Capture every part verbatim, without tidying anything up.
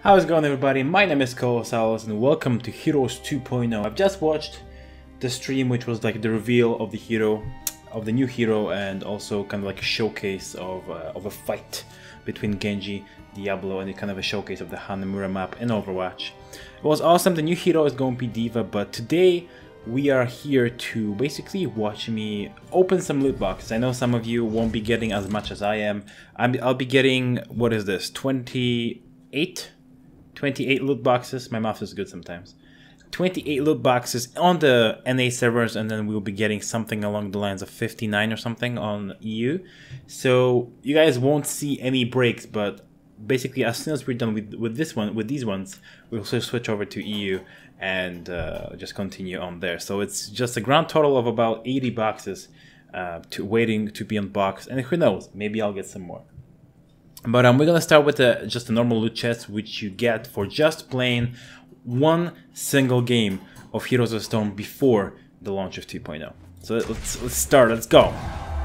How's it going, everybody? My name is Kolosalus and welcome to Heroes two point oh. I've just watched the stream, which was like the reveal of the hero, of the new hero, and also kind of like a showcase of, uh, of a fight between Genji, Diablo, and kind of a showcase of the Hanamura map in Overwatch. It was awesome. The new hero is going to be Diva, but today we are here to basically watch me open some loot boxes. I know some of you won't be getting as much as I am. I'm, I'll be getting, what is this, twenty-eight? twenty-eight loot boxes. My math is good sometimes. twenty-eight loot boxes on the N A servers, and then we'll be getting something along the lines of fifty-nine or something on E U. So you guys won't see any breaks, but basically as soon as we're done with, with this one, with these ones, we'll also switch over to E U and uh, just continue on there. So it's just a grand total of about eighty boxes uh, to waiting to be unboxed, and who knows, maybe I'll get some more. But um, we're gonna start with a, just a normal loot chest, which you get for just playing one single game of Heroes of Stone before the launch of two point oh. So let's let's start. Let's go.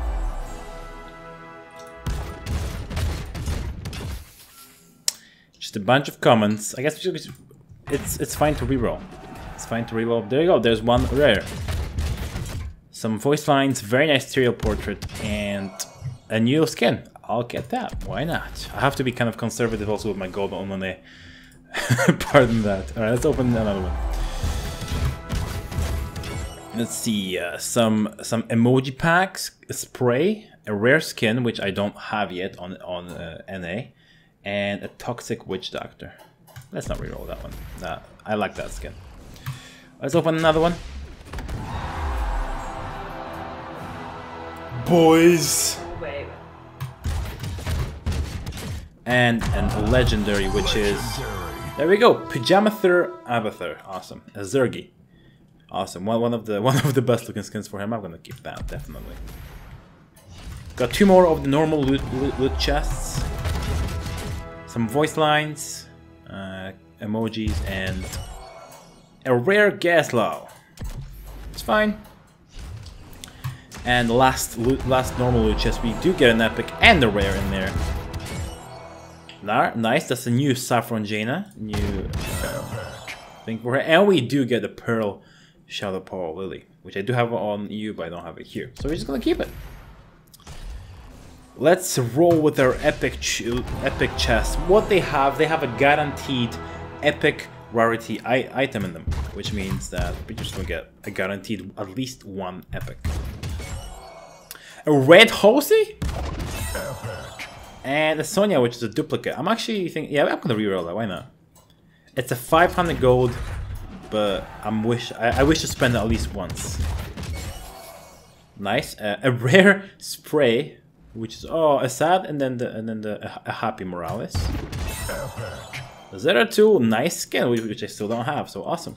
Just a bunch of comments. I guess it's it's fine to reroll. It's fine to reroll. There you go. There's one rare. Some voice lines, very nice serial portrait, and a new skin. I'll get that. Why not? I have to be kind of conservative also with my gold on Monet. Pardon that. Alright, let's open another one. Let's see. Uh, some some emoji packs, a spray, a rare skin, which I don't have yet on, on uh, N A, and a toxic witch doctor. Let's not reroll that one. Nah, I like that skin. Let's open another one. Boys! And a legendary, which is, there we go, Pajamathur Avathar. Awesome. A Zergi. Awesome. One one of the one of the best looking skins for him. I'm gonna keep that definitely. Got two more of the normal loot loot, loot chests. Some voice lines, uh, emojis, and a rare Gaslow. It's fine. And last loot, last normal loot chest, we do get an epic and a rare in there. Nice, that's a new Saffron Jaina, new uh, thing for her, and we do get a Pearl Shadow Pearl Lily, which I do have on E U, but I don't have it here, so we're just gonna keep it. Let's roll with our epic ch epic chest. What they have, they have a guaranteed epic rarity I item in them, which means that we're just gonna get a guaranteed at least one epic. A red Hosey? And a Sonya, which is a duplicate. I'm actually thinking, yeah, I'm gonna reroll that. Why not? It's a five hundred gold, but I'm wish I, I wish to spend it at least once. Nice. Uh, a rare spray, which is oh a sad, and then the and then the a, a happy Morales. Zero two, nice skin, which, which I still don't have. So awesome.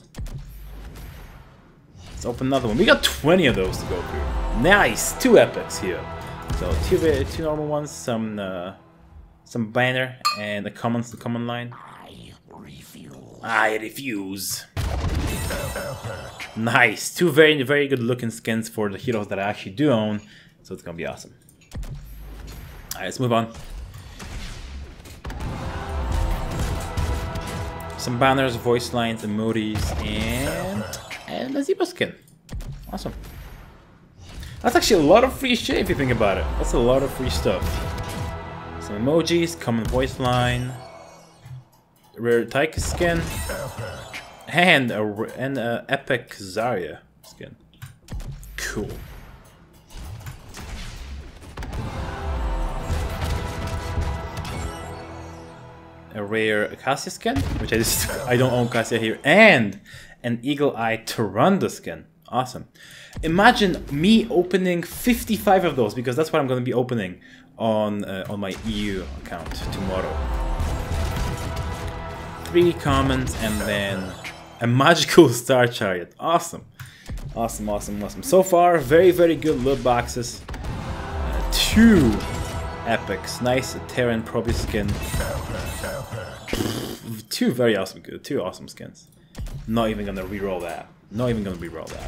Let's open another one. We got twenty of those to go through. Nice, two epics here. So two two normal ones, some uh, some banner, and a common the common line. I refuse. I refuse. Nice, two very very good looking skins for the heroes that I actually do own. So it's gonna be awesome. Alright, let's move on. Some banners, voice lines, emojis, and and a Zebra skin. Awesome. That's actually a lot of free shit if you think about it. That's a lot of free stuff. Some emojis, common voice line, rare Taika skin, and a and a epic Zarya skin. Cool. A rare Cassia skin, which I just I don't own Cassia here, and an Eagle Eye Tyrande skin. Awesome. Imagine me opening fifty-five of those, because that's what I'm going to be opening on uh, on my E U account tomorrow. Three commons and then a magical Star Chariot. Awesome. Awesome, awesome, awesome. So far, very, very good loot boxes. Uh, two epics. Nice Terran Proby skin. Two very awesome, good. Two awesome skins. Not even going to reroll that. Not even gonna reroll that.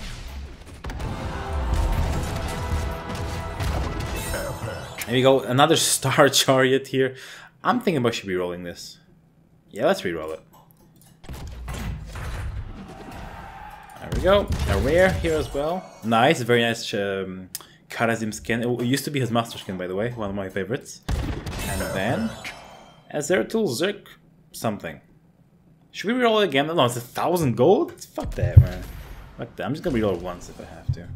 There we go, another Star Chariot here. I'm thinking about should be rolling this. Yeah, let's reroll it. There we go. A rare here as well. Nice, very nice um, Karazim skin. It used to be his master skin, by the way, one of my favorites. And then Azertul Zerk something. Should we reroll it again? No, it's a thousand gold? Fuck that, man. Fuck that. I'm just gonna reroll it once if I have to.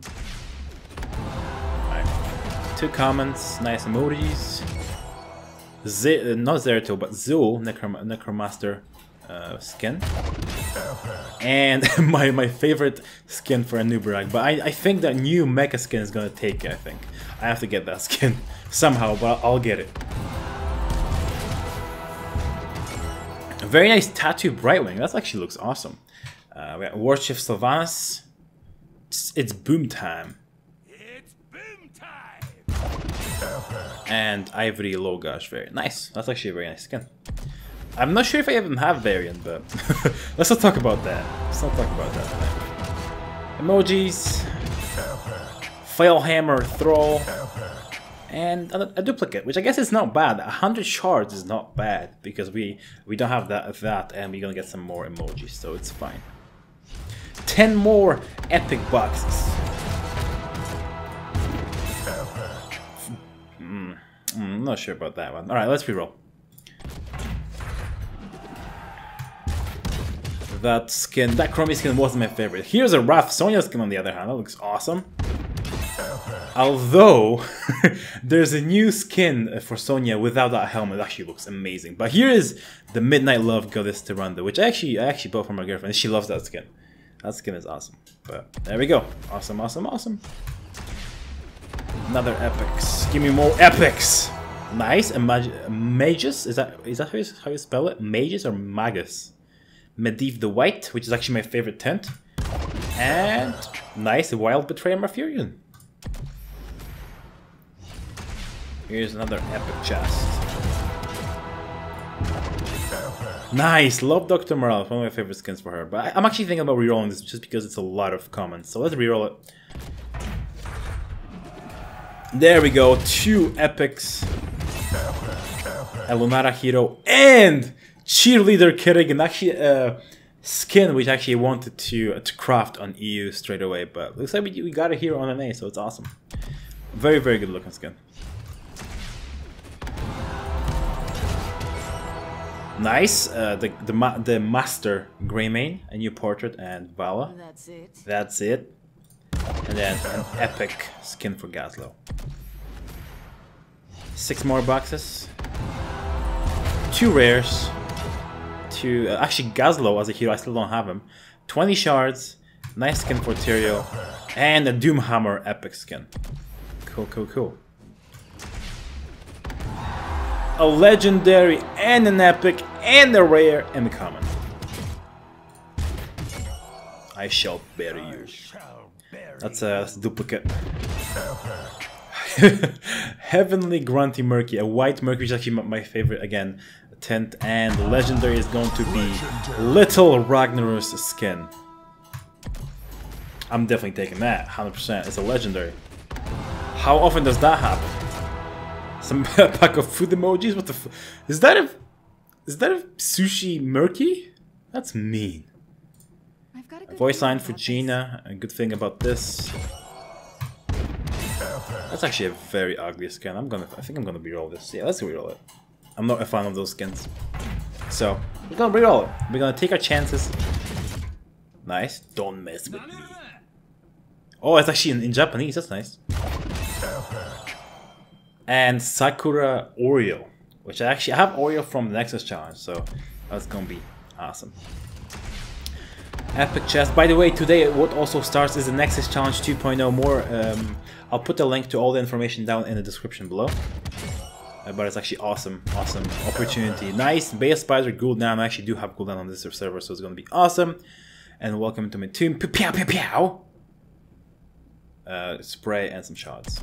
Alright. Two comments, nice emojis. Z uh, not Zeratul, but Zul, Necrom Necromaster uh, skin. And my, my favorite skin for a new brag. But I, I think that new mecha skin is gonna take it, I think. I have to get that skin somehow, but I'll get it. A very nice tattoo Brightwing. That actually looks awesome. Uh, we got Warchief Sylvanas. It's, it's boom time. It's boom time. And Ivory Logash. Very nice. That's actually a very nice skin. I'm not sure if I even have variant, but let's not talk about that. Let's not talk about that today. Emojis. Flailhammer Thrall. And a, a duplicate, which I guess is not bad. A hundred shards is not bad because we we don't have that that, and we're gonna get some more emojis, so it's fine. Ten more epic boxes. Mm, mm, not sure about that one. All right, let's reroll. That skin, that Chromie skin wasn't my favorite. Here's a rough Sonya skin on the other hand. That looks awesome. Although there's a new skin for Sonya without that helmet, it actually looks amazing. But here is the Midnight Love Goddess Tyrande, which I actually I actually bought from my girlfriend. She loves that skin. That skin is awesome. But there we go. Awesome, awesome, awesome. Another epics. Give me more epics. Nice. A mag magus. Is that is that how you, how you spell it? Magus or magus? Medivh the White, which is actually my favorite tent. And nice. Wild Betrayer Marfurion. Here's another epic chest. Nice! Love Doctor Morale, one of my favorite skins for her. But I, I'm actually thinking about rerolling this just because it's a lot of comments. So let's reroll it. There we go, two epics. A Lunara hero and Cheerleader Kerrigan. Actually, a uh, skin which actually I wanted to uh, to craft on E U straight away. But looks like we, we got it here on N A, so it's awesome. Very, very good looking skin. Nice, uh, the the ma the Master Greymane, a new portrait, and Vala. That's it. That's it. And then an epic skin for Gazlowe. Six more boxes. Two rares. Two. Uh, actually, Gazlowe as a hero, I still don't have him. Twenty shards. Nice skin for Tyrael, and a Doomhammer epic skin. Cool, cool, cool. A legendary and an epic and a rare and a common. I shall bury you. That's a, that's a duplicate. Heavenly Grunty Murky, a white Murky, which is actually my favorite again. Tent, and the legendary is going to be Little Ragnarus skin. I'm definitely taking that, one hundred percent. It's a legendary. How often does that happen? Some pack of food emojis? What the f- Is that a... Is that a sushi Murky? That's mean. I've got a A good voice line feeling for about Gina. A good thing about this. That's actually a very ugly skin. I'm gonna... I think I'm gonna reroll this. Yeah, let's reroll it. I'm not a fan of those skins. So, we're gonna reroll it. We're gonna take our chances. Nice. Don't mess with me. Oh, it's actually in, in Japanese. That's nice. And Sakura Oreo, which I actually I have Oreo from the Nexus Challenge, so that's gonna be awesome. Epic chest. By the way, today what also starts is the Nexus Challenge two point oh. More. Um, I'll put the link to all the information down in the description below. Uh, but it's actually awesome, awesome opportunity. Nice base spider cooldown. I actually do have cooldown on this server, so it's gonna be awesome. And welcome to my team. Pow pow pow. Uh, spray and some shots.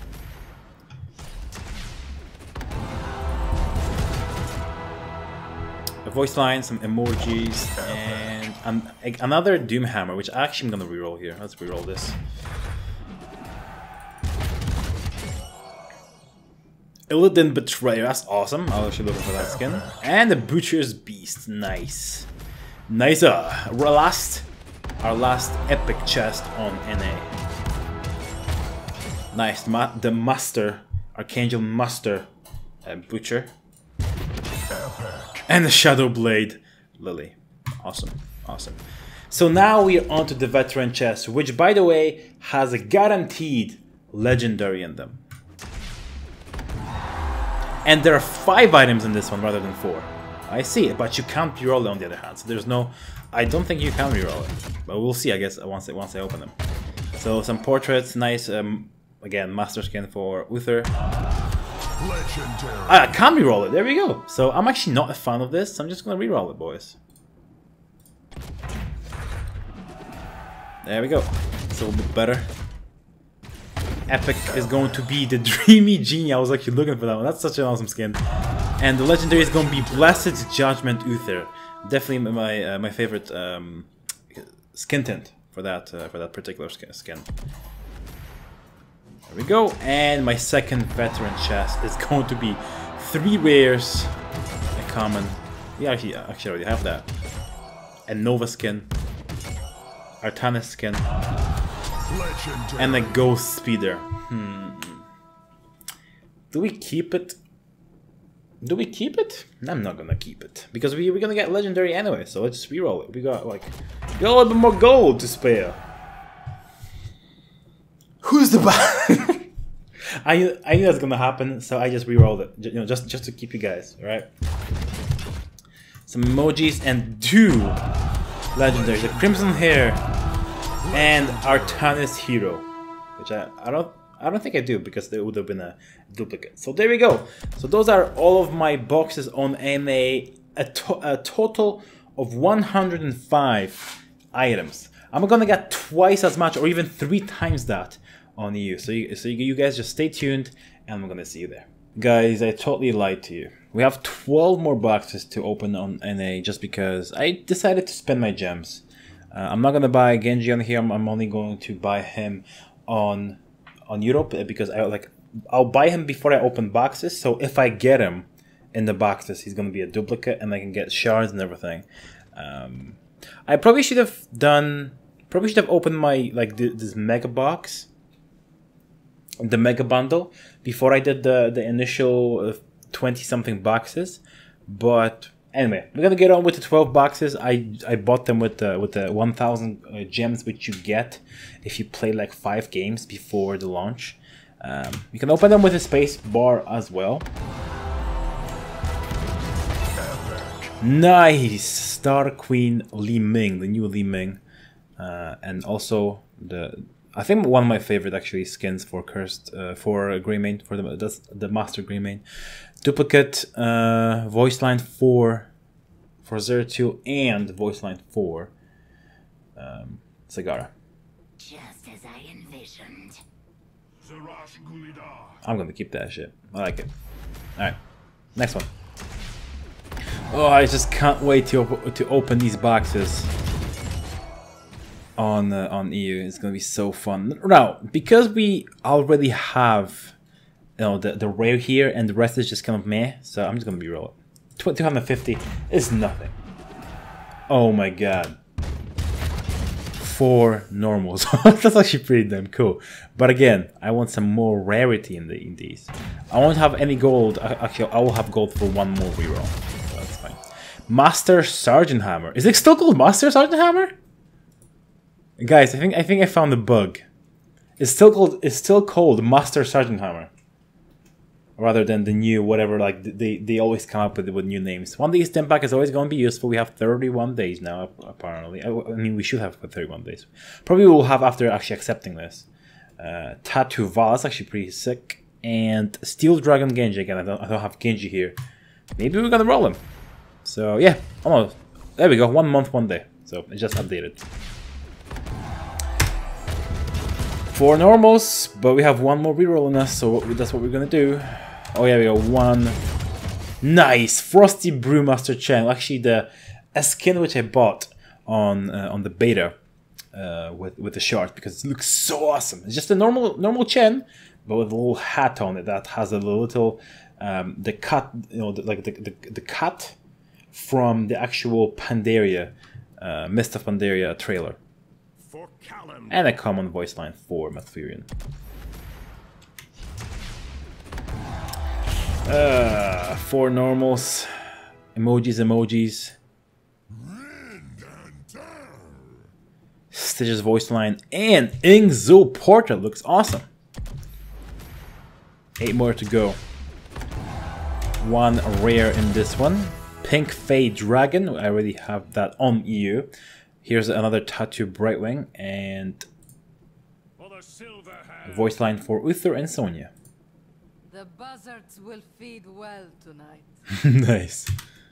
A voice line, some emojis, and um, another Doomhammer, which actually I'm gonna reroll here. Let's reroll this. Illidan Betrayer, that's awesome. I'll actually look for that skin. And the Butcher's Beast, nice. Nice. Uh, our last, our last epic chest on N A. Nice, Ma the Master, Archangel Master uh, Butcher. And the Shadow Blade Lily. Awesome, awesome. So now we're on to the Veteran chest, which by the way has a guaranteed legendary in them. And there are five items in this one rather than four. I see it, but you can't reroll it on the other hand. So there's no, I don't think you can reroll it, but we'll see. I guess once once I open them. So some portraits, nice. Um, again, master skin for Uther. Legendary. I can reroll it. There we go. So I'm actually not a fan of this. I'm just gonna reroll it, boys. There we go. It's a little bit better. Epic is going to be the Dreamy Genie. I was actually looking for that one. That's such an awesome skin. And the legendary is going to be Blessed Judgment Uther. Definitely my uh, my favorite um, skin tint for that uh, for that particular skin. There we go. And my second veteran chest is going to be three rares, a common. Yeah, actually, actually already have that. A Nova skin, Artanis skin. Legendary. And the Ghost Speeder. Hmm. Do we keep it? Do we keep it? I'm not gonna keep it. Because we, we're gonna get legendary anyway, so let's reroll it. We got like we got a little bit more gold to spare. Who's the bad? I knew I knew that's gonna happen, so I just rerolled it. You know, just just to keep you guys, alright? Some emojis and two legendaries. The Crimson Hair and Artanis Hero, which I, I don't I don't think I do because there would have been a duplicate. So there we go. So those are all of my boxes on N A, a, to a total of one hundred five items. I'm gonna get twice as much or even three times that on you. So you, so you, you guys just stay tuned and I'm gonna see you there. Guys, I totally lied to you. We have twelve more boxes to open on N A just because I decided to spend my gems. Uh, I'm not gonna buy Genji on here. I'm, I'm only going to buy him on on Europe because I like I'll buy him before I open boxes. So if I get him in the boxes, he's gonna be a duplicate, and I can get shards and everything. Um, I probably should have done. Probably should have opened my like th this mega box, the mega bundle, before I did the the initial twenty something boxes, but. Anyway, we're gonna get on with the twelve boxes. I I bought them with the with the one thousand uh, gems which you get if you play like five games before the launch. Um, you can open them with a space bar as well. Nice, Star Queen Li Ming, the new Li Ming, uh, and also the I think one of my favorite actually skins for cursed uh, for Greymane for the that's the Master Greymane. Duplicate uh, voice line four for zero two and voice line four um, Sagara. Just as I envisioned. I'm gonna keep that shit. I like it. All right, next one. Oh, I just can't wait to op to open these boxes on uh, on E U. It's gonna be so fun. Now, because we already have. You know, the, the rare here and the rest is just kind of meh, so I'm just gonna reroll it. two hundred fifty is nothing. Oh my god. Four normals. That's actually pretty damn cool. But again, I want some more rarity in, the, in these. I won't have any gold. Actually, I will have gold for one more reroll. So that's fine. Master Sergeant Hammer. Is it still called Master Sergeant Hammer? Guys, I think I think I found a bug. It's still called it's still called Master Sergeant Hammer. Rather than the new whatever, like they, they always come up with, with new names. One day stem pack is always going to be useful. We have thirty-one days now, apparently. I, I mean, we should have for thirty-one days. Probably we'll have after actually accepting this. Uh, Tattoo Val, that's actually pretty sick. And Steel Dragon Genji, again, I don't, I don't have Genji here. Maybe we're gonna roll him. So yeah, almost. There we go, one month, one day. So it's just updated. Four normals, but we have one more reroll in us, so that's what we're gonna do. Oh yeah, we got one. Nice, Frosty Brewmaster Chen. Actually, the a skin which I bought on uh, on the beta uh, with with the shard because it looks so awesome. It's just a normal normal Chen, but with a little hat on it that has a little um, the cut, you know, the, like the, the the cut from the actual Pandaria, uh, Mist of Pandaria trailer, For Callum. and a common voice line for Malfurion. Uh, four normals, emojis, emojis. Stitch's voice line and Ingzo portrait looks awesome. Eight more to go. One rare in this one. Pink Fade Dragon. I already have that on E U. Here's another Tattoo Brightwing and voice line for Uther and Sonya. The buzzards will feed well tonight. Nice.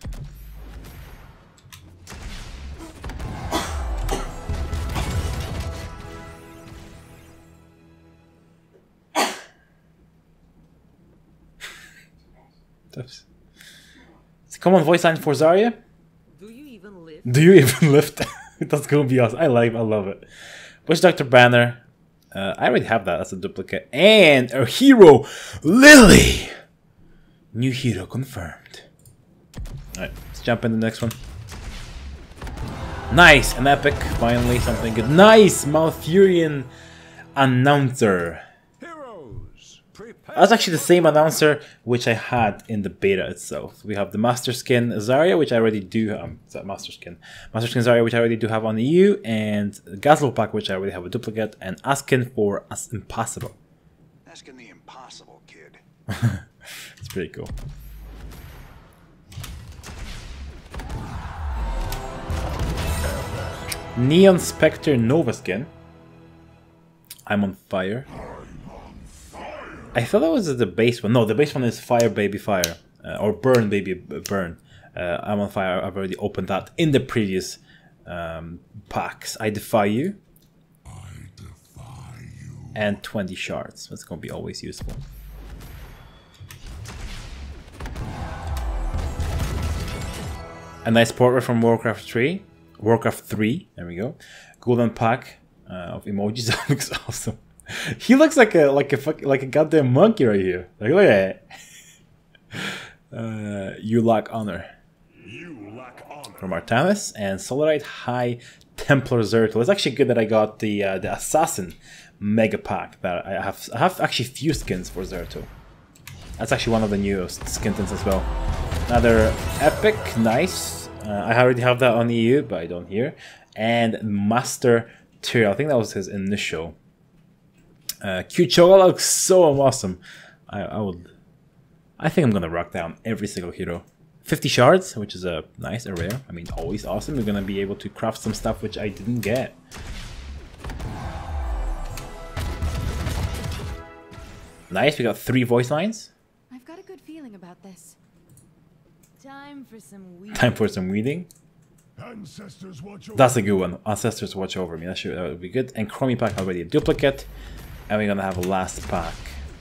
It's a common voice line for Zarya. Do you even live? Do you even lift? That's gonna be awesome. I like, I love it. Witch Doctor Banner. Uh, I already have that. That's a duplicate. And our hero, Lily. New hero confirmed. All right, let's jump in the next one. Nice, an epic. Finally, something good. Nice, Malfurion announcer. That's actually the same announcer which I had in the beta itself. We have the Master Skin Zarya, which I already do. Um, Master Skin, Master Skin Zarya, which I already do have on the E U, and Gazlo Pack, which I already have a duplicate, and Askin for As Impossible. Asking the impossible, kid. It's pretty cool. Neon Spectre Nova Skin. I'm on fire. I thought that was the base one. No, the base one is Fire Baby Fire. Uh, or Burn Baby Burn. Uh, I'm on fire. I've already opened that in the previous um, packs. I Defy You. I defy you. And twenty shards. That's going to be always useful. A nice portrait from Warcraft three. Warcraft three. There we go. Golden pack uh, of emojis. That looks awesome. He looks like a like a fuck, like a goddamn monkey right here. Like, look at that. Uh, you lack honor. You lack honor. From Artanis and Solarite High Templar Zerto. It's actually good that I got the uh, the Assassin Mega Pack. That I have I have actually few skins for Zerto. That's actually one of the newest skin tints as well. Another epic, nice. Uh, I already have that on E U, but I don't here. And Master Tyrael. I think that was his initial. Uh, Kyuchoga looks so awesome. I, I would. I think I'm gonna rock down every single hero. fifty shards, which is a nice, a rare. I mean, always awesome. You're gonna be able to craft some stuff which I didn't get. Nice. We got three voice lines. I've got a good feeling about this. Time for some weed. Time for some weeding. Ancestors watch over. That's a good one. Ancestors watch over me. That should that would be good. And Chromie pack already a duplicate. And we're gonna have a last pack.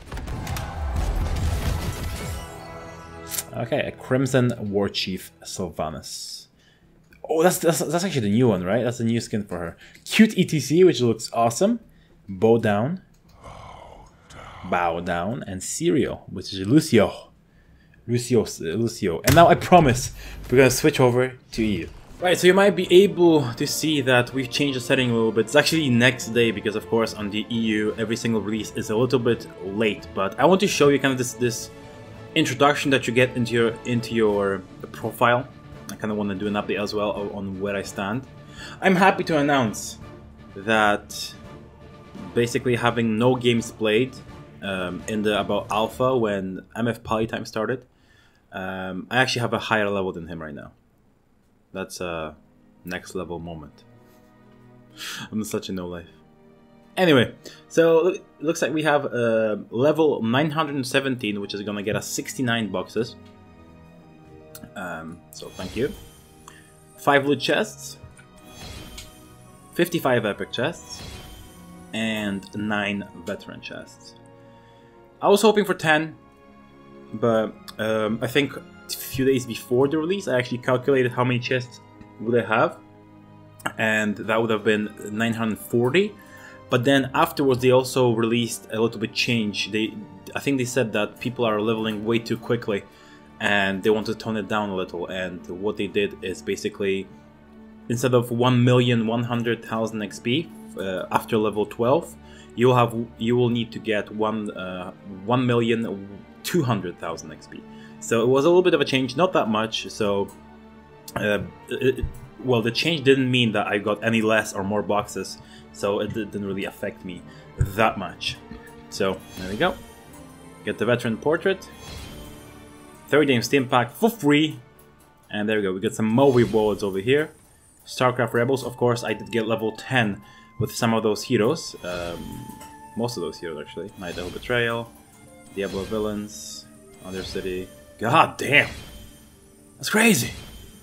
Okay, a Crimson War Chief Sylvanas. Oh, that's, that's that's actually the new one, right? That's the new skin for her. Cute E T C, which looks awesome. Bow down. Bow down. And Serial, which is Lucio. Lucio, Lucio. And now I promise we're gonna switch over to E U. Right, so you might be able to see that we've changed the setting a little bit. It's actually next day because, of course, on the E U, every single release is a little bit late. But I want to show you kind of this this introduction that you get into your into your profile. I kind of want to do an update as well on where I stand. I'm happy to announce that basically having no games played um, in the about alpha when M F Polytime started, um, I actually have a higher level than him right now. That's a next level moment. I'm such a no life. Anyway, so it looks like we have uh, level nine hundred seventeen, which is gonna get us sixty-nine boxes. Um, so thank you. Five loot chests, fifty-five epic chests, and nine veteran chests. I was hoping for ten, but um, I think a few days before the release, I actually calculated how many chests would I have, and that would have been nine hundred forty. But then afterwards they also released a little bit change. They, I think they said that people are leveling way too quickly and they want to tone it down a little, and what they did is basically instead of one million one hundred thousand X P uh, after level twelve, you'll have you will need to get one uh, one million two hundred thousand X P. So it was a little bit of a change, not that much. So uh, it, well, the change didn't mean that I got any less or more boxes, so it didn't really affect me that much. So there we go. Get the veteran portrait, thirty game Steam pack for free, and there we go. We got some more rewards over here. StarCraft Rebels, of course, I did get level ten with some of those heroes. Um, most of those heroes, actually. Night Owl Betrayal, Diablo Villains, Undercity. God damn! That's crazy!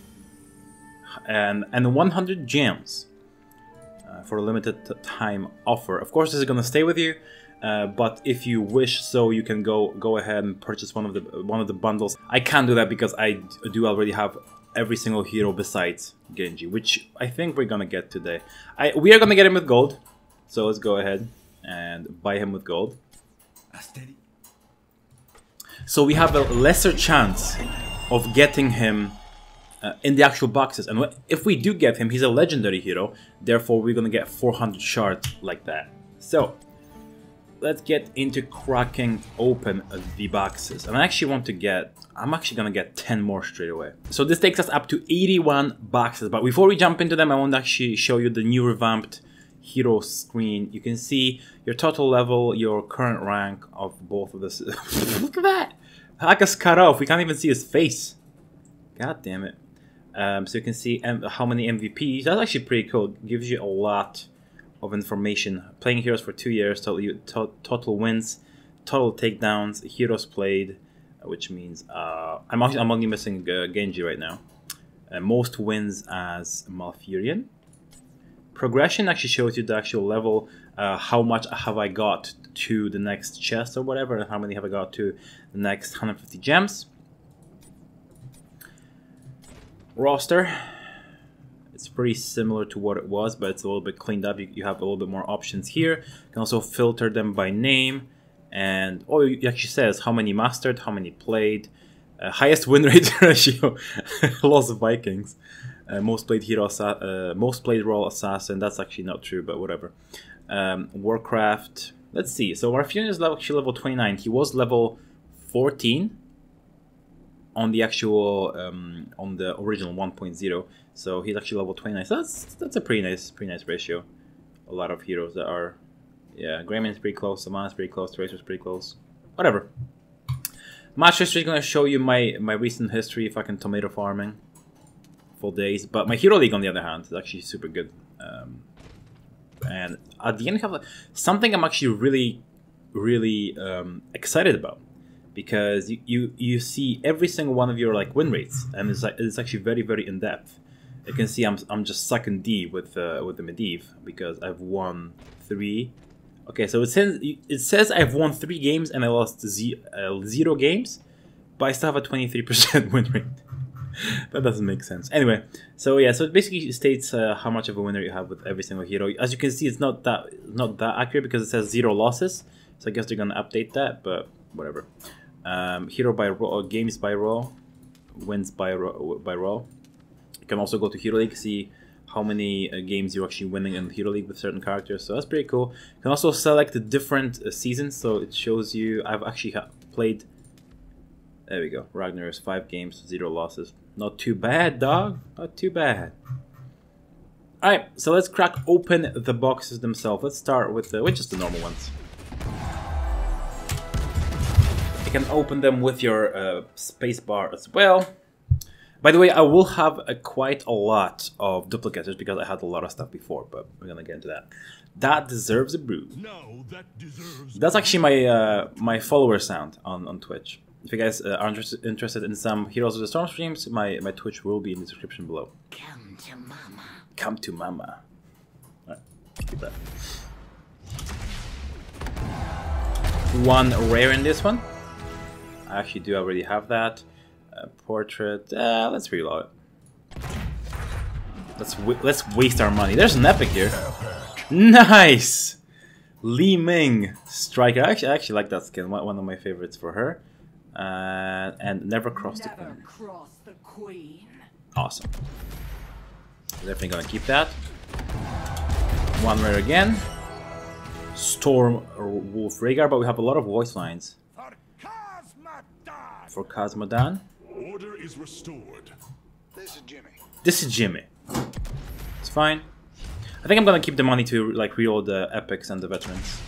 And, and one hundred gems uh, for a limited time offer. Of course, this is going to stay with you, uh, but if you wish so, you can go go ahead and purchase one of the one of the bundles. I can't do that because I do already have every single hero besides Genji, which I think we're gonna get today. I we are gonna get him with gold, so let's go ahead and buy him with gold. So we have a lesser chance of getting him uh, in the actual boxes, and if we do get him, he's a legendary hero. Therefore, we're gonna get four hundred shards like that. So let's get into cracking open the boxes. And I actually want to get, I'm actually gonna get ten more straight away. So this takes us up to eighty-one boxes. But before we jump into them, I want to actually show you the new revamped hero screen. You can see your total level, your current rank of both of this. Look at that! Haka's cut off. We can't even see his face. God damn it. Um, so you can see M how many M V Ps. That's actually pretty cool. It gives you a lot of information. Playing heroes for two years, total, to total wins, total takedowns, heroes played, which means uh, I'm, actually, I'm only missing uh, Genji right now. Uh, most wins as Malfurion. Progression actually shows you the actual level, uh, how much have I got to the next chest or whatever, and how many have I got to the next one hundred fifty gems. Roster. It's pretty similar to what it was, but it's a little bit cleaned up. You, you have a little bit more options here. You can also filter them by name. And oh, it actually says how many mastered, how many played. Uh, highest win rate ratio, Lost Vikings. Uh, most played hero, uh, most played role assassin. That's actually not true, but whatever. Um, Warcraft. Let's see. So Malfurion is actually level twenty-nine. He was level fourteen on the actual um, on the original one point oh. So he's actually level twenty-nine. So that's that's a pretty nice pretty nice ratio. A lot of heroes that are, yeah. Greyman's pretty close. Samana's pretty close. Tracer's pretty close. Whatever. Match history is gonna show you my my recent history if I can tomato farming. Full days. But my Hero League, on the other hand, is actually super good. Um, and at the end, you have something I'm actually really, really um, excited about, because you, you you see every single one of your like win rates, and it's like, it's actually very very in depth. You can see I'm I'm just sucking D with uh, with the Medivh because I've won three. Okay, so it says it says I've won three games and I lost z uh, zero games, but I still have a twenty-three percent win rate. That doesn't make sense. Anyway, so yeah, so it basically states uh, how much of a winner you have with every single hero. As you can see, it's not that not that accurate because it says zero losses. So I guess they're gonna update that, but whatever. Um, hero by raw, games by raw, wins by raw, by raw. You can also go to Hero League, see how many uh, games you're actually winning in Hero League with certain characters. So that's pretty cool. You can also select the different uh, seasons, so it shows you. I've actually ha played. There we go. Ragnar's five games, zero losses. Not too bad, dog. Not too bad. Alright, so let's crack open the boxes themselves. Let's start with, the, with just the normal ones. You can open them with your uh, space bar as well. By the way, I will have a, quite a lot of duplicates just because I had a lot of stuff before, but we're gonna get into that. That deserves a brew. No, that deserves. That's actually my uh, my follower sound on, on Twitch. If you guys uh, are interested, interested in some Heroes of the Storm streams, my, my Twitch will be in the description below. Come to mama. Come to mama. Alright, keep that. One rare in this one. I actually do already have that. Uh, portrait. Uh, let's reload it. Let's let's waste our money. There's an epic here. Nice. Li Ming Striker. I actually, I actually like that skin. One one of my favorites for her. Uh, and never cross the Never queen. cross the queen. Awesome. Definitely gonna keep that. One rare again. Storm Wolf Rhaegar, but we have a lot of voice lines. For Cosmodan. For Cosmodan. Order is restored. This is Jimmy. This is Jimmy. It's fine. I think I'm gonna keep the money to like reload the epics and the veterans.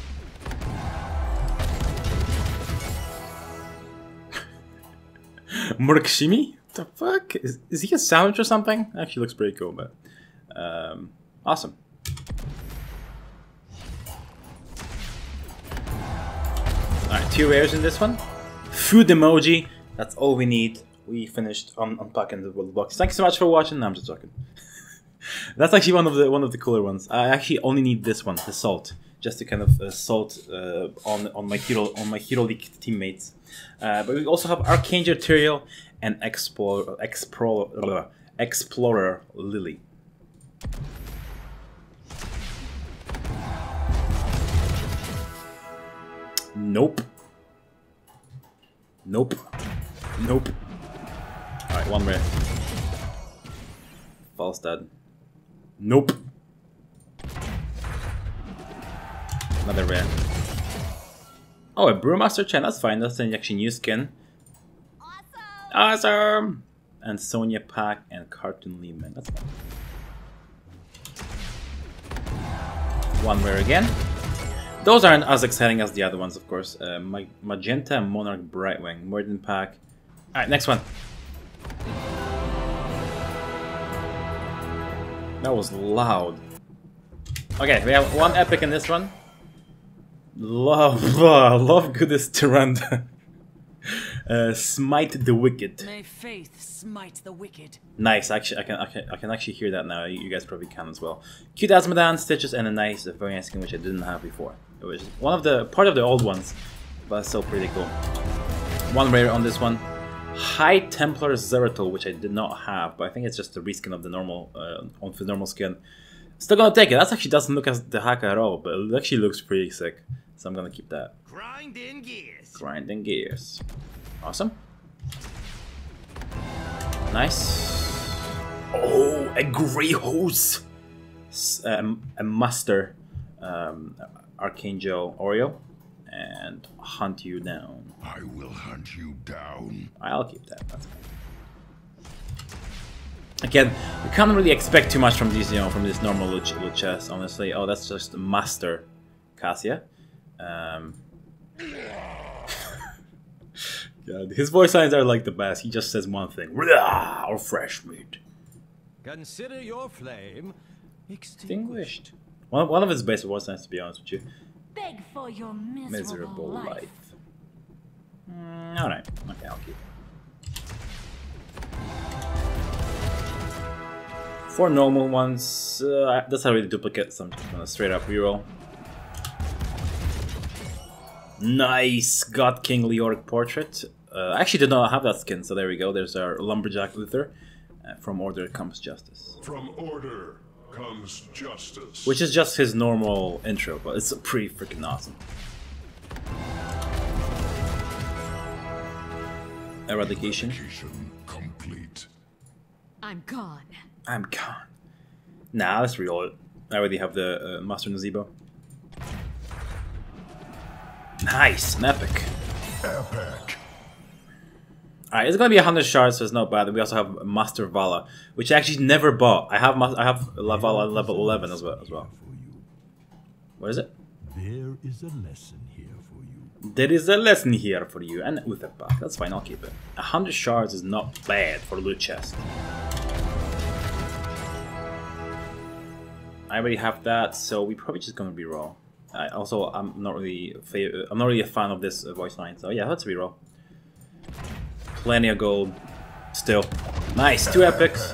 Murkshimi? What the fuck? Is, is he a sandwich or something? Actually looks pretty cool, but um, awesome. Alright, two rares in this one. Food emoji. That's all we need. We finished un unpacking the world box. Thank you so much for watching. No, I'm just joking. That's actually one of the one of the cooler ones. I actually only need this one, the salt, just to kind of uh, salt uh, on on my hero on my hero league teammates. Uh, but we also have Archangel Tyrael and Explorer Explorer Explorer Lily. Nope. Nope. Nope. Alright, one rare. Falstad. Nope. Another rare. Oh, a Brewmaster Chen, that's fine. That's an actually new skin. Awesome! Awesome! And Sonya Pack and Cartoon Lehman. That's fine. One rare again. Those aren't as exciting as the other ones, of course. Uh, Ma Magenta Monarch Brightwing. Morden Pack. Alright, next one. That was loud. Okay, we have one epic in this one. Love, uh, love goodness Tyrande. uh, Smite the Wicked. May faith smite the wicked. Nice. Actually, I can, I can, I can actually hear that now. You guys probably can as well. Cute Asmodan, Stitches, and a nice, a very nice skin which I didn't have before. It was one of the part of the old ones, but still pretty cool. One rare on this one. High Templar Zeratul, which I did not have, but I think it's just a reskin of the normal, uh, on the normal skin. Still gonna take it. That actually doesn't look as the hack at all, but it actually looks pretty sick. So I'm gonna keep that. Grinding gears. Grinding gears. Awesome. Nice. Oh, a grey hose. Um, a master, um, Archangel Oreo, and hunt you down. I will hunt you down. I'll keep that. That's fine. Again, you can't really expect too much from these, you know, from this normal loot, loot chest. Honestly, oh, that's just Master Cassia. Um, God, his voice lines are like the best. He just says one thing, or fresh meat. Consider your flame Extinguished. One, one of his best voice lines, to be honest with you. Beg for your miserable, Miserable life. life. Mm, Alright, okay, I'll keep it. Four normal ones. Uh, that's already duplicate, so I'm just gonna straight up reroll. Nice! God King Leoric Portrait. Uh, I actually did not have that skin, so there we go. There's our Lumberjack Luther. Uh, from Order comes Justice. From order comes justice. Which is just his normal intro, but it's pretty freaking awesome. Eradication. Eradication complete. I'm gone. I'm gone. Nah, let's reroll it. I already have the uh, Master Nazebo. Nice, an epic. Epic. Alright, it's gonna be one hundred shards, so it's not bad. We also have Master Vala, which I actually never bought. I have I have La Vala level eleven as well. As well. What is it? There is a lesson here for you. There is a lesson here for you, and with a pack. That's fine, I'll keep it. one hundred shards is not bad for loot chest. I already have that, so we probably just gonna reroll. I also I'm not really I'm not really a fan of this uh, voice line, so yeah, let's reroll. Plenty of gold, still. Nice, two epics.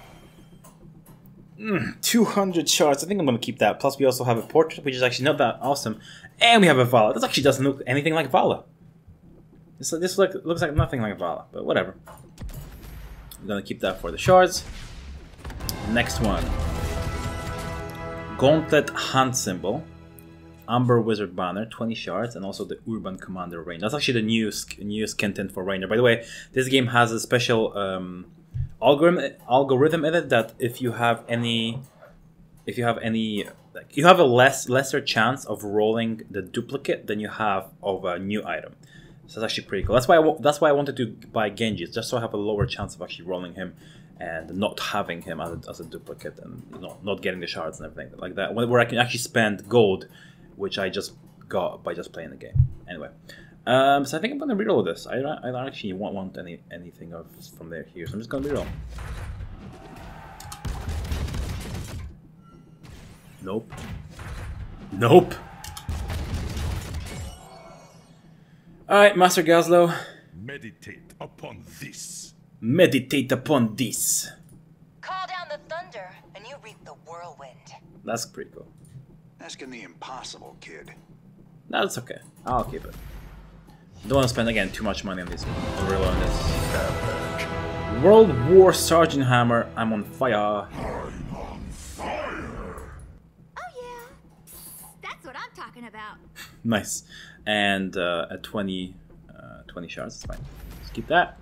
Mm, two hundred shards. I think I'm gonna keep that. Plus, we also have a portrait, which is actually not that awesome, and we have a Vala. This actually doesn't look anything like Vala. This this look, looks like nothing like Vala, but whatever. I'm gonna keep that for the shards. Next one. Gauntlet Hunt Symbol. Amber Wizard Banner, twenty shards, and also the Urban Commander Ranger. That's actually the new, new skin tint for Ranger. By the way, this game has a special um, algorithm, algorithm in it that if you have any... If you have any... Like, you have a less lesser chance of rolling the duplicate than you have of a new item. So that's actually pretty cool. That's why I, that's why I wanted to buy Genji, just so I have a lower chance of actually rolling him and not having him as a, as a duplicate and you know, not getting the shards and everything like that. Where I can actually spend gold, which I just got by just playing the game. Anyway, um, so I think I'm gonna reroll this. I don't, I don't actually want, want any anything of, from there here, so I'm just gonna reroll. Nope. Nope. Alright, Master Gazlo. Meditate upon this. Meditate upon this. Call down the thunder, and you reap the whirlwind. That's pretty cool. Asking the impossible, kid. That's okay. I'll keep it. Don't want to spend again too much money on this. On reloading this. World War Sergeant Hammer. I'm on fire. I'm on fire. Oh yeah, that's what I'm talking about. Nice. And uh, at twenty, uh, twenty shards, it's fine. Let's keep that.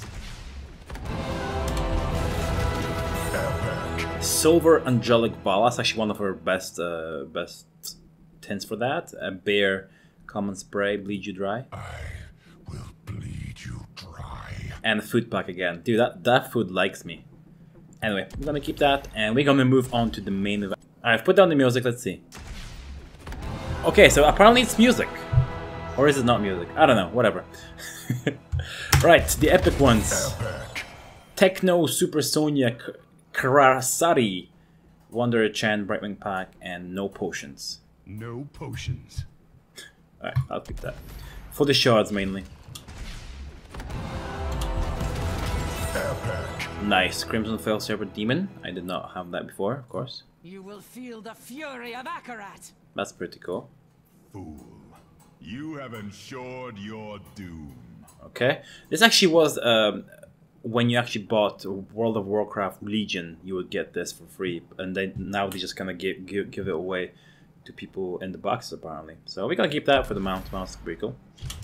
Silver Angelic Ball. That's actually one of our best, uh, best tints for that. A Bear Common Spray, Bleed You Dry. I will bleed you dry. And Food Pack again. Dude, that, that food likes me. Anyway, we're gonna keep that, and we're gonna move on to the main event. Alright, put down the music, let's see. Okay, so apparently it's music. Or is it not music? I don't know, whatever. Right, the epic ones. Epic. Techno Super Sonia Karasari, Wanderer Chan, Brightwing Pack, and No Potions. No potions. Alright, I'll keep that. For the shards mainly. Epic. Nice. Crimson Fell Saber Demon. I did not have that before, of course. You will feel the fury of Akarat. That's pretty cool. Fool. You have ensured your doom. Okay. This actually was um, when you actually bought World of Warcraft Legion, you would get this for free, and they now they just kind of give, give give it away to people in the box apparently. So we're gonna keep that for the mount. Mouse pretty cool.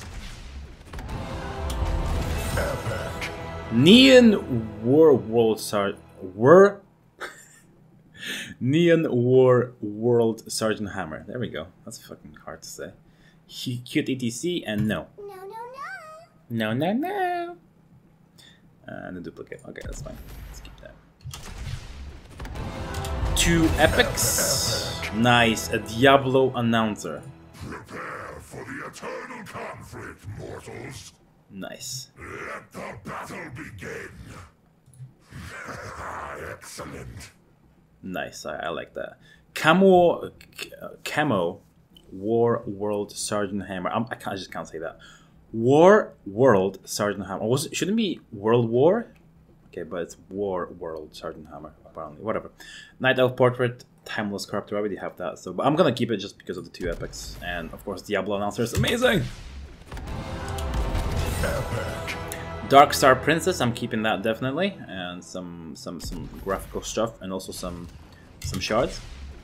Epic. Neon War World Sergeant War Neon War World Sergeant Hammer. There we go. That's fucking hard to say. Cute E T C and no. No, no, no. No, no, no. And a duplicate. Okay, that's fine. Let's keep that. Two epics. Nice. A Diablo announcer. Prepare for the eternal conflict, mortals. Nice. Let the battle begin. Excellent. Nice. I, I like that. Camo, Camo, War World Sergeant Hammer. I'm, I can't I just can't say that. War World Sergeant Hammer. Was it, shouldn't it be World War? Okay, but it's War World Sergeant Hammer. Apparently, whatever. Night Elf Portrait, Timeless Corruptor. I already have that, so but I'm gonna keep it just because of the two epics, and of course Diablo announcer is amazing. Epic. Dark Star Princess. I'm keeping that definitely, and some some some graphical stuff, and also some some shards.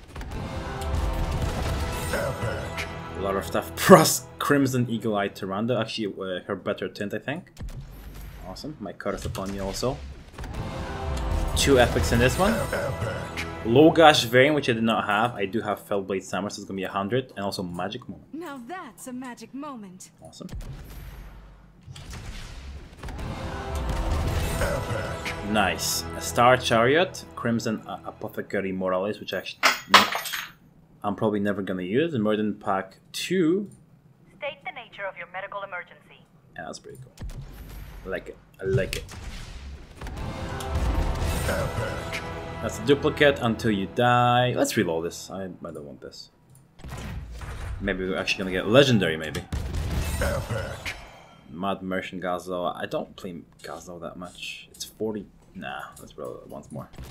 Epic. A lot of stuff. Plus Crimson Eagle Eye Tyrande. Actually, uh, her better tint, I think. Awesome. My curse upon you also. Two epics in this one. Epic. Logash Variant, which I did not have. I do have Fellblade Summer, so it's gonna be a hundred, and also Magic Moment. Now that's a magic moment. Awesome. Epic. Nice. A Star Chariot, Crimson uh, Apothecary Morales, which actually I'm probably never gonna use. And Murden Pack two. State the nature of your medical emergency. Yeah, that's pretty cool. I like it. I like it. Epic. That's a duplicate until you die. Let's reload this. I, I don't want this. Maybe we're actually gonna get legendary, maybe. Epic. Mad Merchant Gazlo. I don't play Gazlo that much. It's forty. Nah, let's roll it once more.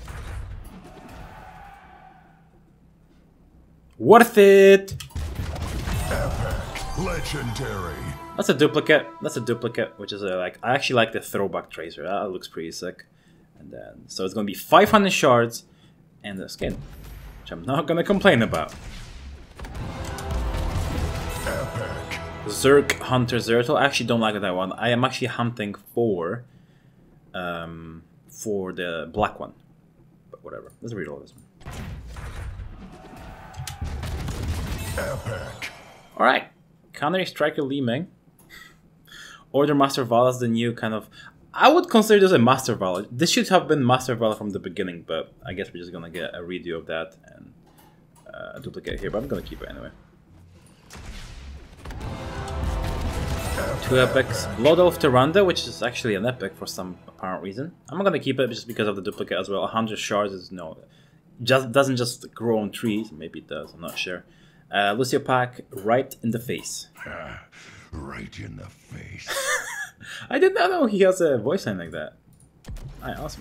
Worth it! Epic. Legendary. That's a duplicate. That's a duplicate, which is a, like I actually like the throwback tracer. That looks pretty sick. And then so it's gonna be five hundred shards and the skin, which I'm not gonna complain about. Zerg Hunter Zertal. I actually don't like that one. I am actually hunting for um, for the black one. But whatever. Let's read all this one. Alright. Counter Striker Li Ming. Order Master Vala is the new kind of... I would consider this a Master Vala. This should have been Master Vala from the beginning, but I guess we're just gonna get a redo of that and uh, a duplicate here, but I'm gonna keep it anyway. Two epics. Blood Elf Tyrande, which is actually an epic for some apparent reason. I'm not gonna keep it just because of the duplicate as well. one hundred shards is no... just doesn't just grow on trees. Maybe it does, I'm not sure. Uh, Lucio Pack, right in the face. Right in the face. I did not know he has a voice line like that. Alright, awesome.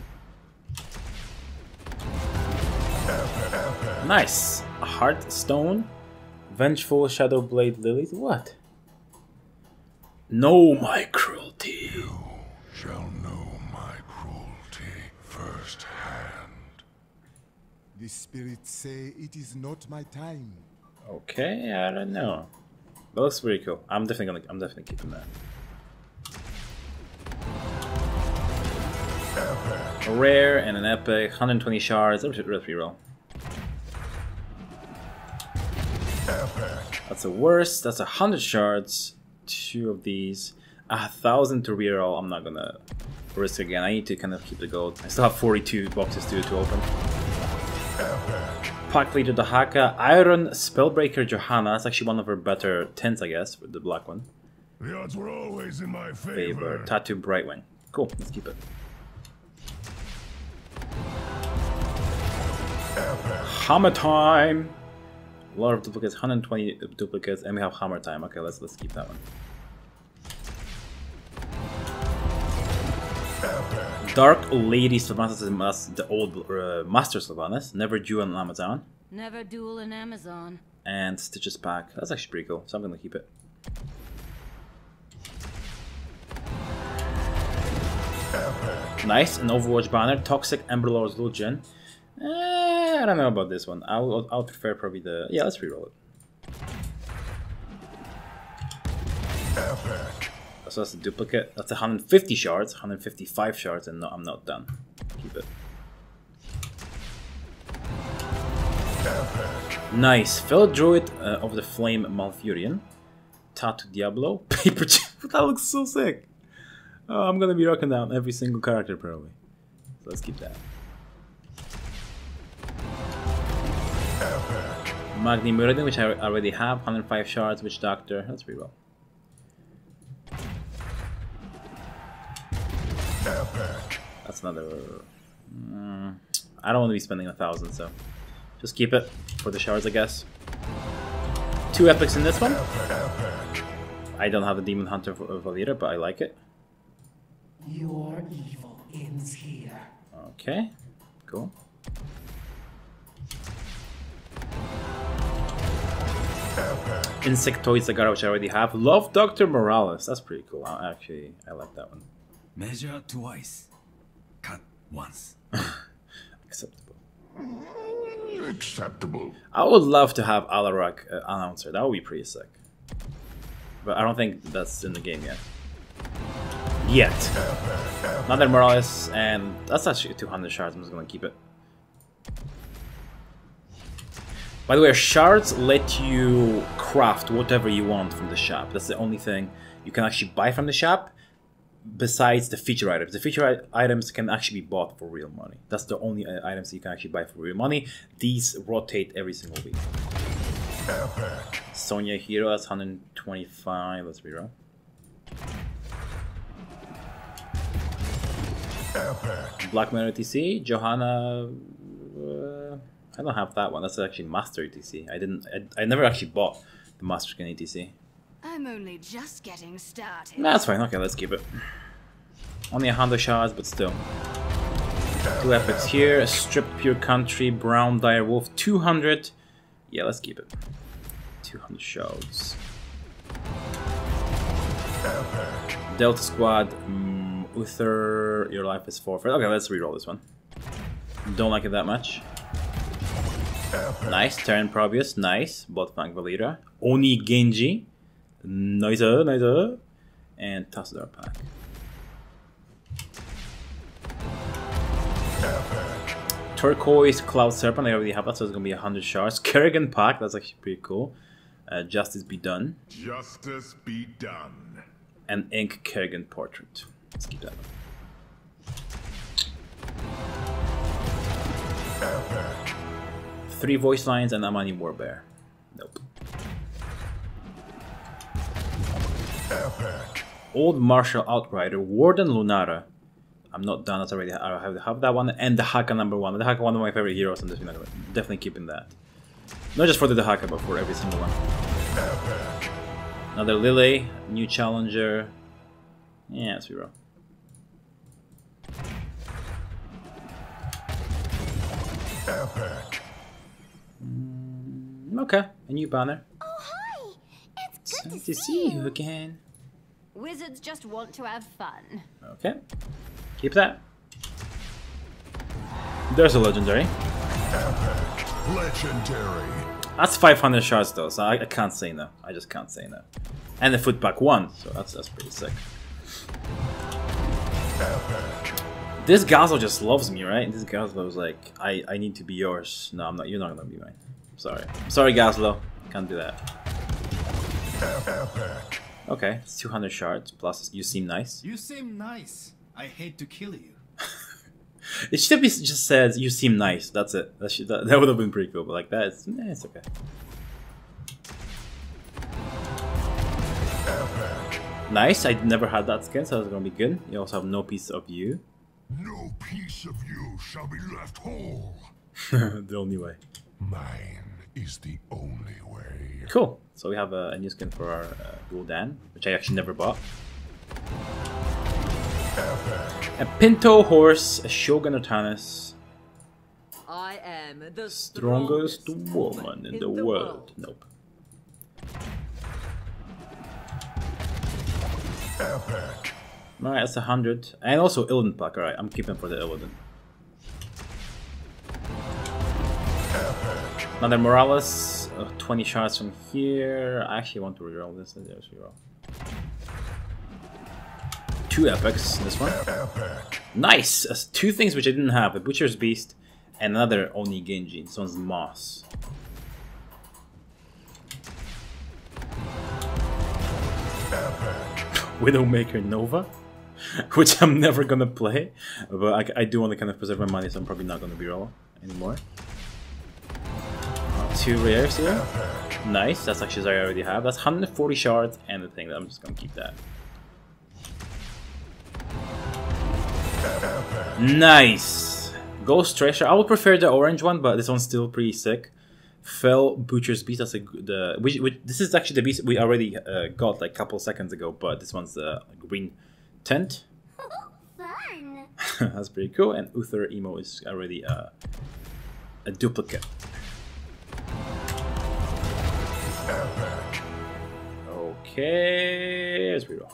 Nice. Heartstone. Vengeful Shadow Blade Lilies. What? Know my cruelty. You shall know my cruelty firsthand. The spirits say it is not my time. Okay, I don't know. That looks pretty cool. I'm definitely gonna. I'm definitely keeping that. A rare and an epic. one hundred twenty shards. Let's reroll. That's a worst. That's a hundred shards. Two of these. A thousand to reroll. I'm not gonna risk again. I need to kind of keep the gold. I still have forty-two boxes to to open. Pack Leader Dahaka, Iron Spellbreaker Johanna. That's actually one of her better tints, I guess, with the black one. The odds were always in my favor. Favor. Tattoo Brightwing. Cool, let's keep it. Hammer time! A lot of duplicates, one hundred twenty duplicates, and we have hammer time. Okay, let's let's keep that one. Dark Lady Sylvanas is the old uh, Master Sylvanas. Never duel on Amazon. Never duel an Amazon. And Stitches Pack. That's actually pretty cool, so I'm gonna keep it. Nice, an Overwatch banner. Toxic Emberlord's Legion. Eh, I don't know about this one. I'll, I'll prefer probably the... Yeah, let's reroll it. So that's a duplicate. That's one hundred fifty shards, one hundred fifty-five shards, and no, I'm not done. Keep it. Nice. Fellow Druid uh, of the Flame Malfurion. Tattoo Diablo. Paper chip. That looks so sick. Oh, I'm gonna be rocking down every single character probably. So let's keep that. Magni Muradin, which I already have. one hundred five shards. Witch Doctor. Let's reroll. That's another... Mm, I don't want to be spending a thousand, so just keep it for the shards, I guess. Two epics in this one. I don't have a Demon Hunter Valera, but I like it. Your evil ends here. Okay, cool. Insectoid Zagara, which I already have. Love Doctor Morales. That's pretty cool. I actually, I like that one. Measure twice. Cut once. Acceptable. Acceptable. I would love to have Alarak uh, announcer. That would be pretty sick. But I don't think that's in the game yet. Yet. Another Morales, and that's actually two hundred shards. I'm just gonna keep it. By the way, shards let you craft whatever you want from the shop. That's the only thing you can actually buy from the shop, besides the feature items. The feature items can actually be bought for real money. That's the only uh, items you can actually buy for real money. These rotate every single week. Sonya Hero, that's one hundred twenty-five. Let's reroll. Black Mirror T C, Johanna. Uh, I don't have that one. That's actually Master E T C. I didn't. I, I never actually bought the Master Skin E T C. I'm only just getting started. That's fine. Okay, let's keep it. Only a hundred shards, but still. Two epics here. Stripped Pure Country, Brown Dire Wolf, two hundred. Yeah, let's keep it. two hundred shards. Delta Squad, um, Uther, your life is forfeit. Okay, let's reroll this one. Don't like it that much. Nice. Terran Probius, nice. Bloodfang Valera. Oni Genji. Nicer, nicer. And toss our pack. Turquoise Cloud Serpent, I already have that, so it's gonna be one hundred shards. Kerrigan pack, that's actually pretty cool. Uh, Justice Be Done. Justice be done. And Ink Kerrigan Portrait. Let's keep that one. Epic. Three voice lines and Amani Warbear. Nope. Epic. Old Martial Outrider, Warden Lunara. I'm not done, that's already I have, have that one, and the Haka number one. The Haka, one of my favorite heroes in this one. Definitely keeping that. Not just for the Haka, but for every single one. Epic. Another Lily, new challenger. Yeah, zero. Epic. Mm, okay, a new banner. Oh, hi! It's good Nice to, to see you again. Wizards just want to have fun. Okay, keep that. There's a legendary. Epic. Legendary. That's five hundred shards though, so I, I can't say no. I just can't say no. And the foot pack one, so that's that's pretty sick. Epic. This Gazlo just loves me, right? This Gazlo is like, I I need to be yours. No, I'm not. You're not gonna be mine. Sorry. Sorry, Gazlo. Can't do that. Epic. Okay, it's two hundred shards plus. You seem nice. You seem nice. I hate to kill you. It should be just says you seem nice. That's it. That should, that, that would have been pretty cool. But like that, it's, eh, it's okay. Epic. Nice. I never had that skin, so it's gonna be good. You also have no piece of you. No piece of you shall be left whole. The only way. Mine is the only way. Cool. So we have a, a new skin for our uh, Gul'dan, which I actually never bought. Epic. A Pinto horse, a Shogun Otanis. I am the Strongest, strongest woman in, in the, the world. world. Nope. Epic. Alright, that's a hundred. And also Illidan pack, alright, I'm keeping for the Illidan. Epic. Another Morales, uh, twenty shards from here. I actually want to reroll this. Let's reroll. Two epics in this one. Epic. Nice! Uh, two things which I didn't have. A Butcher's Beast and another Oni Genji. This one's Moss. Epic. Widowmaker Nova, which I'm never gonna play, but I, I do want to kind of preserve my money, so I'm probably not gonna reroll anymore. Uh, two rares here. Epic. Nice, that's actually Zarya I already have. That's one hundred forty shards and the thing. I'm just gonna keep that. Epic. Nice! Ghost Treasure. I would prefer the orange one, but this one's still pretty sick. Fell Butcher's Beast. That's a the which, which this is actually the beast we already uh, got like a couple seconds ago, but this one's the uh, green tent. Fun! That's pretty cool. And Uther Emo is already uh, a duplicate. Epic. Okay, let's reroll.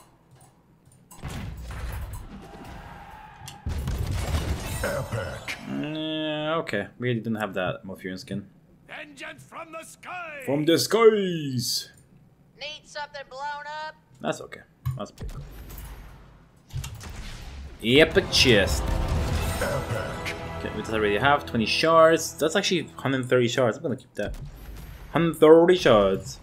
Epic. Uh, okay, we didn't have that Morpheus skin. Vengeance from the sky! From the skies! Need something blown up? That's okay. That's pretty cool. Epic chest. Epic. Okay, we just already have twenty shards. That's actually one hundred thirty shards. I'm gonna keep that. one hundred thirty shards.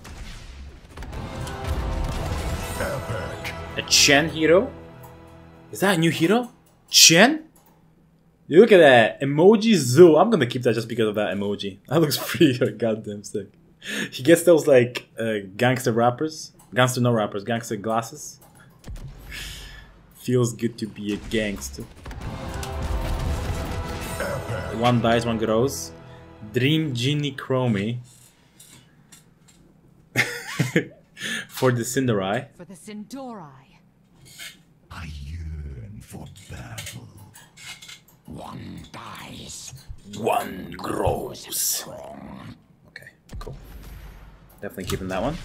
Epic. A Chen hero? Is that a new hero? Chen? Look at that. Emoji Zoo. I'm gonna keep that just because of that emoji. That looks pretty goddamn sick. He gets those like uh, gangster rappers. Gangster no rappers. Gangster glasses. Feels good to be a gangster. Epic. One dies, one grows. Dream Genie Chromie. For the Cinderai. For the Cinderai. I yearn for battle. One dies, One grows. Okay, cool. Definitely keeping that one.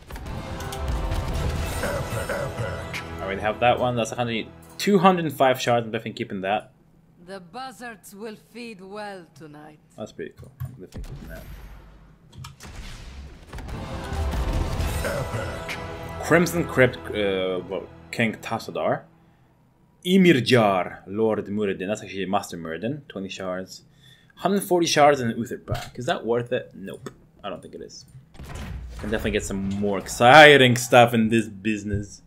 Epic. Epic. I already have that one. That's one hundred, two hundred five shards. I'm definitely keeping that. The buzzards will feed well tonight. That's pretty cool. I'm definitely keeping that. Epic. Crimson Crypt, uh, well, King Tassadar. Emirjar, Lord Muradin. That's actually Master Muradin. twenty shards. one hundred forty shards and an Uther pack. Is that worth it? Nope. I don't think it is. Can definitely get some more exciting stuff in this business.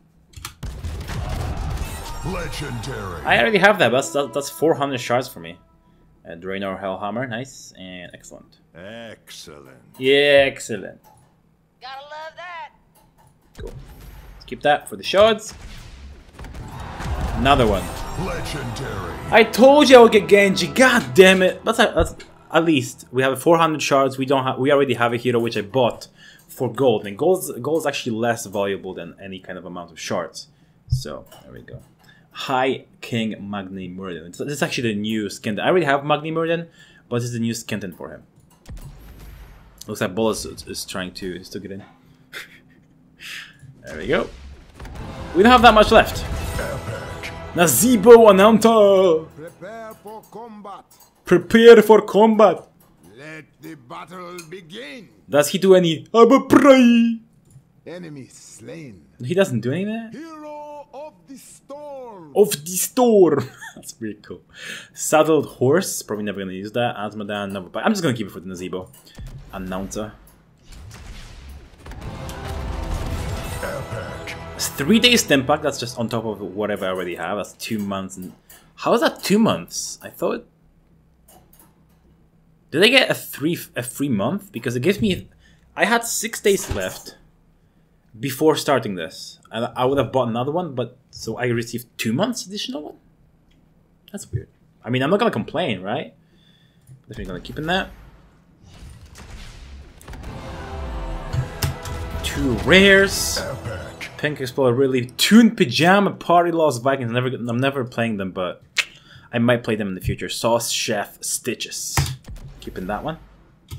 Legendary. I already have that. That's that, that's four hundred shards for me. Uh, Draenor Hellhammer, nice and excellent. Excellent. Yeah, excellent. Gotta love that. Cool. Let's keep that for the shards. Another one. Legendary. I told you I would get Genji. God damn it! That's, a, that's at least we have four hundred shards. We don't have. We already have a hero which I bought for gold, and gold gold is actually less valuable than any kind of amount of shards. So there we go. High King Magni Muradin. This is actually the new skin. I already have Magni Muradin, but this is the new skin for him. Looks like Bolas is trying to still get in. There we go. We don't have that much left. Nazebo Ananta! Prepare for combat. Prepare for combat! Let the battle begin. Does he do any Abapray? Enemy slain. He doesn't do any of that? Hero of the storm. Of the storm! That's pretty cool. Saddled horse, probably never gonna use that. Asmodan, never. I'm just gonna keep it for the Nazebo. Announcer. It's three days stim pack, that's just on top of whatever I already have. That's two months. And how is that two months? I thought. Did I get a three a free month? Because it gives me. I had six days left before starting this, and I would have bought another one. But so I received two months additional one. That's weird. I mean, I'm not gonna complain, right? Definitely gonna keep in that. Two rares. Pink Explorer, really. Toon Pajama Party Lost Vikings. Never, I'm never playing them, but I might play them in the future. Sauce Chef Stitches. Keeping that one.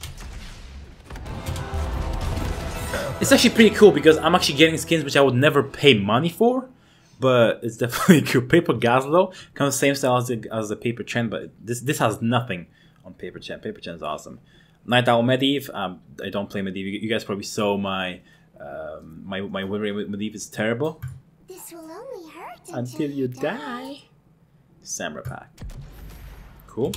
It's actually pretty cool because I'm actually getting skins which I would never pay money for, but it's definitely cool. Paper Gazlo, kind of the same style as the, as the Paper Chen, but this this has nothing on Paper Chen. Paper Chen is awesome. Night Owl Medivh. Um, I don't play Medivh. You guys probably saw my. Um, my my win rate with Medivh is terrible. This will only hurt until, Until you die. die. Samra pack. Cool.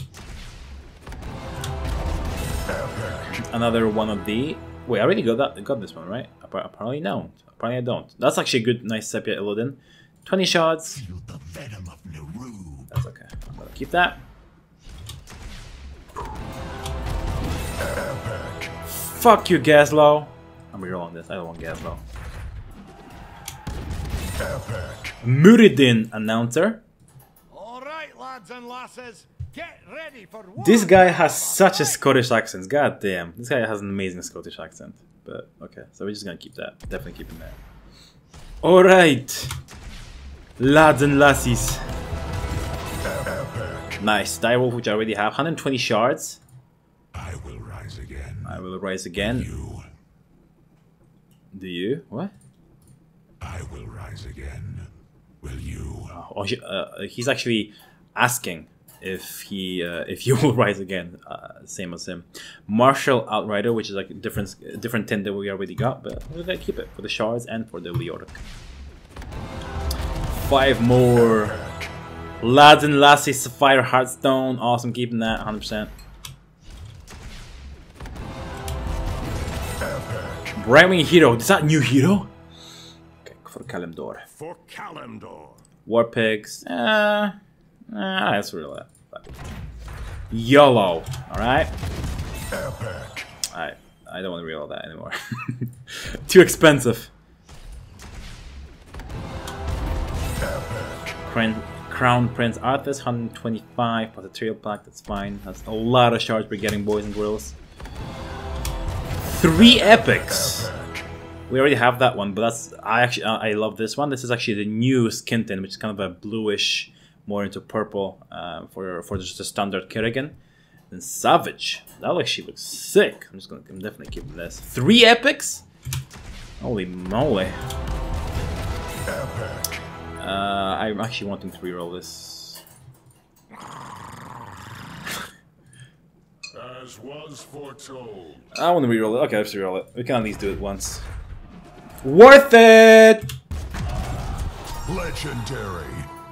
Another one of the. Wait, I already got that. Got this one, right? Apparently no. Apparently I don't. That's actually a good, nice Sepia Illidan. Twenty shots. Feel the venom of Naru. That's okay. I'm gonna keep that. Fuck you, Gazlo. I'm rerolling this. I don't want Gazlo. Muradin Announcer. All right, lads and lasses, get ready for war. This guy has such a Scottish accent. God damn. This guy has an amazing Scottish accent. But okay, so we're just gonna keep that. Definitely keeping that. Alright. Lads and lassies. Nice. Direwolf, which I already have. one hundred twenty shards. I will rise again. I will rise again. You. Do you? What? I will rise again. Will you? Oh, uh, he's actually asking if he uh, if you will rise again. Uh, same as him. Martial Outrider, which is like a different different tint that we already got, but we're gonna keep it for the shards and for the Leoric. Five more. Lads and lassies, Sapphire Heartstone. Awesome, keeping that one hundred percent. Brightwing Hero. Is that new hero? Okay, for Kalimdor. For Kalimdor. War Pigs. Uh, uh, that's real. YOLO. Alright? Alright. I don't want to read all that anymore. Too expensive. Crown, Crown Prince Arthas, one hundred twenty-five plus a trio pack. That's fine. That's a lot of shards we're getting, boys and girls. Three epics. We already have that one, but that's I actually I love this one. This is actually the new skin tint, which is kind of a bluish, more into purple uh, for for just a standard Kerrigan. Then Savage. That actually looks sick. I'm just gonna I'm definitely keeping this. Three epics. Holy moly. Uh, I'm actually wanting to reroll this. As was foretold. I want to reroll it. Okay, let's reroll it. We can at least do it once. Worth it! Legendary.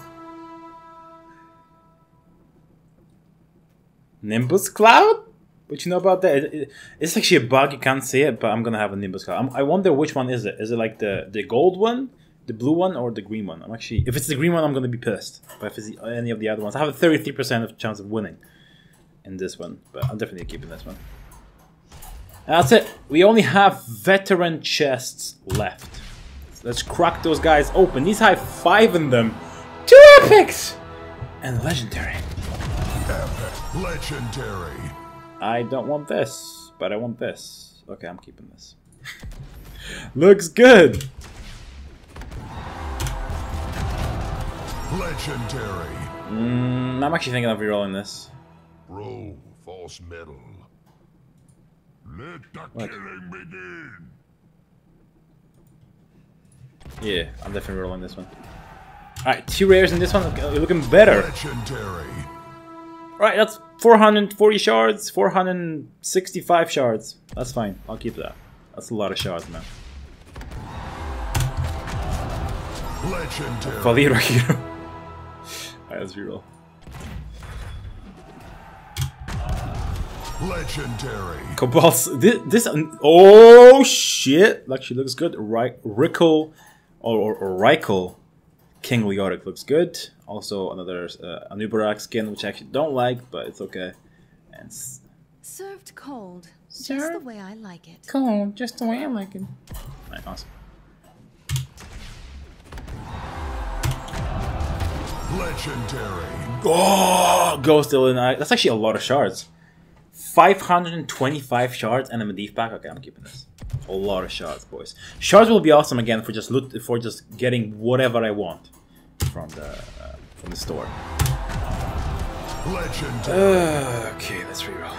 Nimbus Cloud? What you know about that? It, it, it's actually a bug, you can't see it, but I'm gonna have a Nimbus Cloud. I'm, I wonder which one is it. Is it like the, the gold one, the blue one, or the green one? I'm actually, if it's the green one, I'm gonna be pissed. But if it's the, any of the other ones, I have a thirty-three percent of chance of winning in this one. But I'm definitely keeping this one. And that's it. We only have veteran chests left. So let's crack those guys open. These have five in them. Two epics! And legendary. Epic. Legendary. I don't want this, but I want this. Okay, I'm keeping this. Looks good! Legendary. Mm, I'm actually thinking of rerolling this. Roll false metal. Let the What? killing begin. Yeah, I'm definitely rolling this one. Alright, two rares in this one. Okay, you're looking better. Legendary. Right, that's four hundred forty shards, four hundred sixty-five shards. That's fine. I'll keep that. That's a lot of shards, man. Legendary. Valira hero. Alright, let's reroll. Legendary. Cobalts. This, this. Oh shit! Actually looks good. Right, Rickle or, or, or Rykel. King Leoric looks good. Also another uh, Anubarak skin, which I actually don't like, but it's okay. And s Served cold, just Served the way I like it. cold, just the way I like it. Right, awesome. Legendary. Oh, Ghost still in. That's actually a lot of shards. five hundred twenty-five shards and a Medivh pack. Okay, I'm keeping this. A lot of shards, boys. Shards will be awesome again for just loot, for just getting whatever I want from the uh, from the store. Legendary. Uh, okay, let's reroll.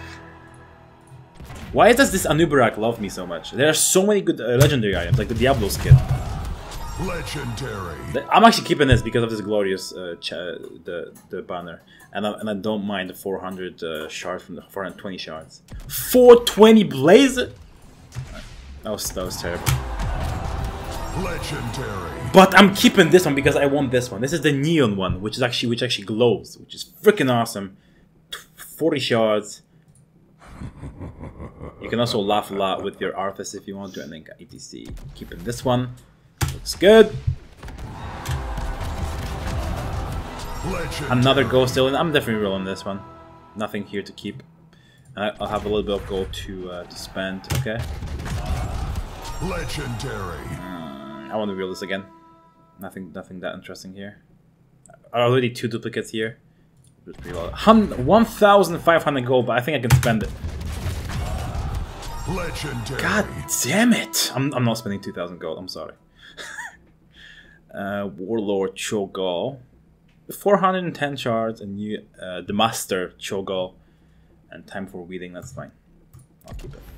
Why does this Anubarak love me so much? There are so many good uh, legendary items, like the Diablo skin. Legendary. I'm actually keeping this because of this glorious uh, ch the the banner, and I, and I don't mind the four hundred uh, shards from the four hundred twenty shards. four twenty blaze. That was that was terrible. Legendary. But I'm keeping this one because I want this one. This is the neon one, which is actually which actually glows, which is freaking awesome. forty shards. You can also laugh a lot with your Arthas if you want to, and then E T C. Keeping this one. Looks good. Legendary. Another ghost still, and I'm definitely rolling this one. Nothing here to keep. I, I'll have a little bit of gold to uh, to spend. Okay. Legendary. Uh, I want to reel this again. Nothing, nothing that interesting here. Already two duplicates here. one thousand five hundred gold, but I think I can spend it. Legendary. God damn it! I'm, I'm not spending two thousand gold. I'm sorry. uh, Warlord Cho'Gall, four hundred ten shards, and new uh, the Master Cho'Gall, and time for weeding. That's fine. I'll keep it.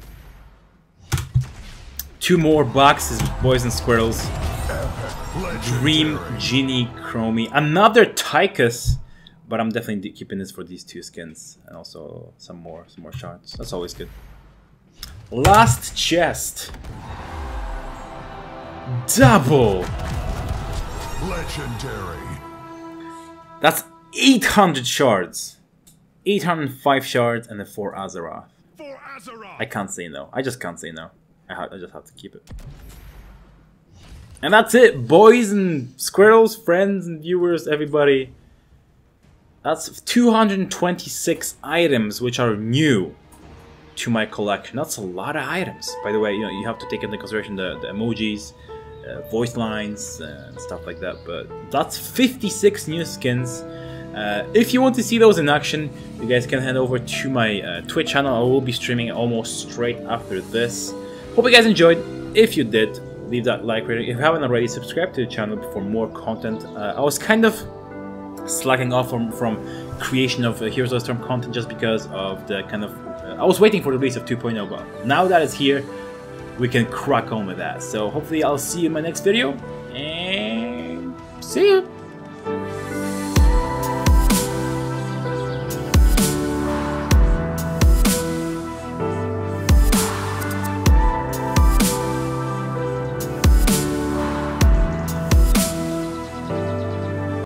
Two more boxes, boys and squirrels. Legendary. Dream Genie Chromie, another Tychus, but I'm definitely keeping this for these two skins, and also some more, some more shards. That's always good. Last chest. Double. Legendary. That's eight hundred shards. eight hundred five shards and then four Azeroth. For Azeroth. I can't say no. I just can't say no. I, ha I just have to keep it. And that's it, boys and squirrels, friends and viewers, everybody. That's two hundred twenty-six items which are new to my collection. That's a lot of items. By the way, you know, you have to take into consideration the, the emojis, uh, voice lines, uh, and stuff like that. But that's fifty-six new skins. Uh, if you want to see those in action, you guys can head over to my uh, Twitch channel. I will be streaming almost straight after this. Hope you guys enjoyed. If you did, leave that like rating. If you haven't already, subscribe to the channel for more content. Uh, I was kind of slacking off from, from creation of uh, Heroes of the Storm content just because of the kind of... Uh, I was waiting for the release of two point oh, but now that it's here, we can crack on with that. So hopefully I'll see you in my next video, and see you!